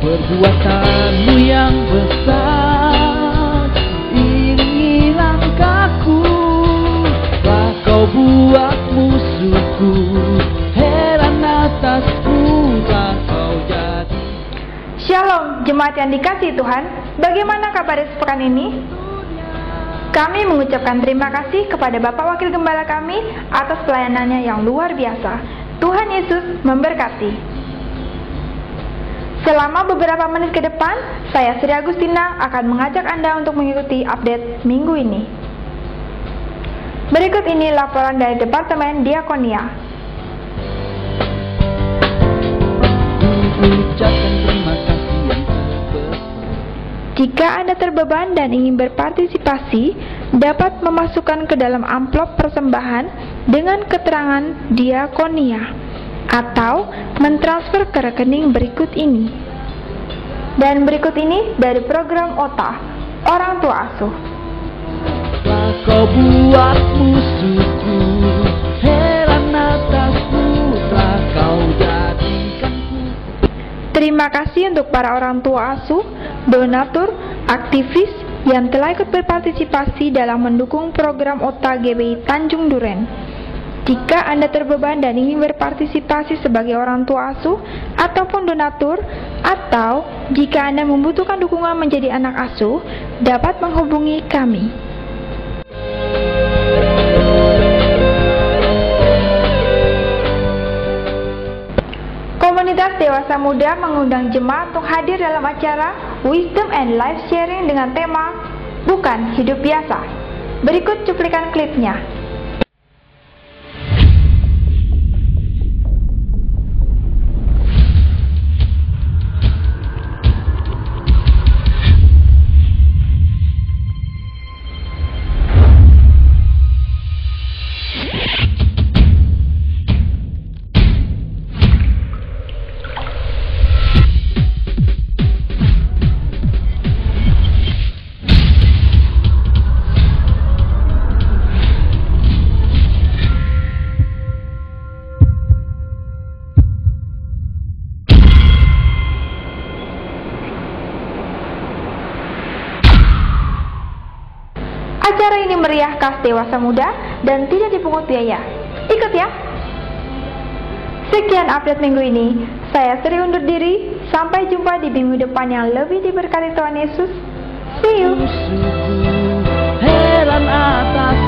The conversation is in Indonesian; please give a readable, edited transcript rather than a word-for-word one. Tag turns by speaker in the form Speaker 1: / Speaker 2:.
Speaker 1: Perbuatanmu yang besar iringi langkahku, telah kau buat musuhku heran atasku, telah kau jadi.
Speaker 2: Shalom, jemaat yang dikasihi Tuhan. Bagaimana kabar sepekan ini? Kami mengucapkan terima kasih kepada Bapak Wakil Gembala kami atas pelayanannya yang luar biasa. Tuhan Yesus memberkati. Selama beberapa menit ke depan, saya Sri Agustina akan mengajak Anda untuk mengikuti update minggu ini. Berikut ini laporan dari Departemen Diakonia.
Speaker 1: Ucapkan terima kasih yang terbesar.
Speaker 2: Jika Anda terbeban dan ingin berpartisipasi, dapat memasukkan ke dalam amplop persembahan dengan keterangan Diakonia atau mentransfer ke rekening berikut ini. Dan berikut ini dari program OTA, Orang Tua Asuh.
Speaker 1: Telah kau buat musuhku heran atasku, telah kau jadikanku.
Speaker 2: Terima kasih untuk para orang tua asuh, donatur, aktivis yang telah ikut berpartisipasi dalam mendukung program OTA GBI Tanjung Duren. Jika Anda terbeban dan ingin berpartisipasi sebagai orang tua asuh ataupun donatur, atau jika Anda membutuhkan dukungan menjadi anak asuh, dapat menghubungi kami. Komunitas Dewasa Muda mengundang jemaat untuk hadir dalam acara Wisdom and Life Sharing dengan tema Bukan Hidup Biasa. Berikut cuplikan klipnya. Acara ini meriah khas Dewasa Muda dan tidak dipungut biaya. Ikut ya! Sekian update minggu ini. Saya Sri undur diri. Sampai jumpa di minggu depan yang lebih diberkati Tuhan Yesus. See you!
Speaker 1: Heran atas